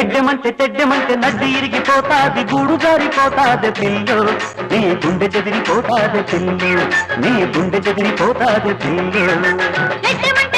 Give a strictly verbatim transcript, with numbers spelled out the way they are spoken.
తెడ్డెమంటే తెడ్డెమంటే నడ్డి ఇరిగిపోతాది గూడు జారిపోతాది పిల్లు నీ గుండె చెదిరిపోతాది పిల్లు నీ గుండె చెదిరిపోతాది పిల్లు